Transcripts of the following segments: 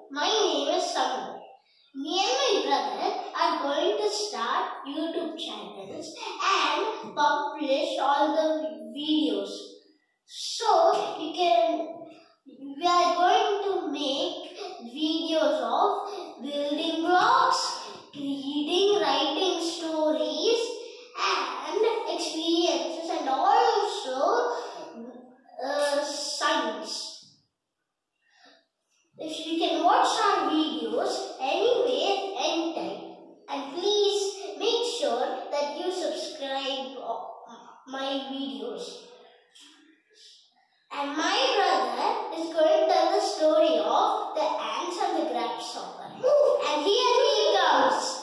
my name is Samu. Me and my brother are going to start YouTube channels and publish all the videos. So we are going to make videos of building blocks, reading, writing stories and experiences, and also science. If you can watch our videos anywhere, anytime. And please make sure that you subscribe my videos. And my brother is going to tell the story of the ants and the grasshopper. And here he comes.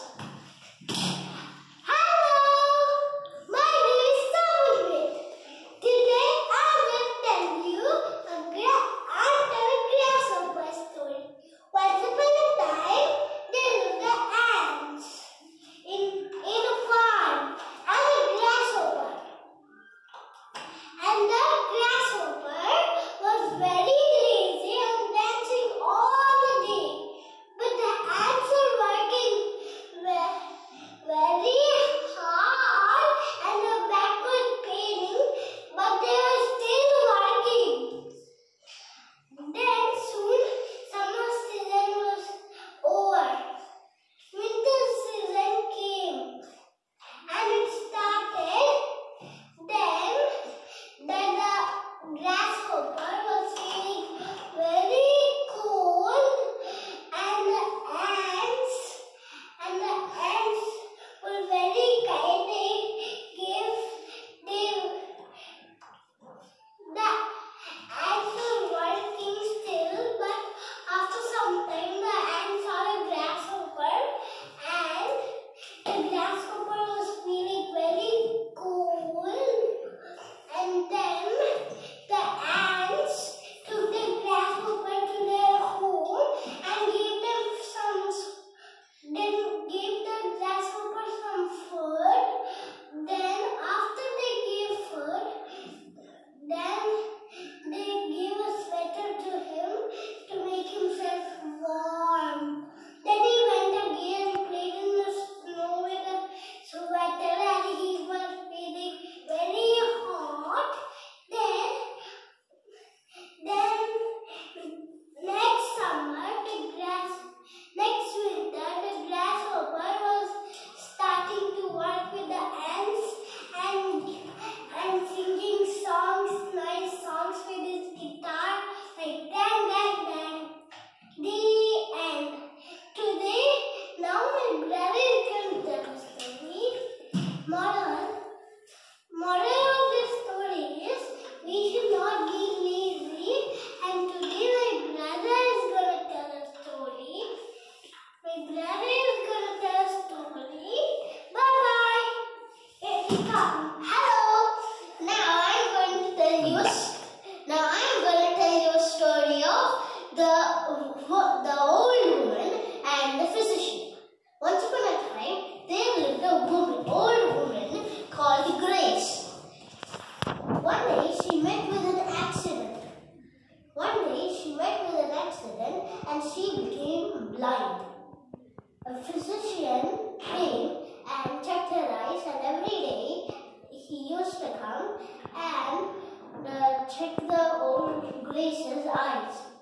The old woman and the physician. Once upon a time, there lived a old woman called Grace. One day she met with an accident. And she became blind. A physician came and checked her eyes, and every day he used to come and check the old Grace's eyes.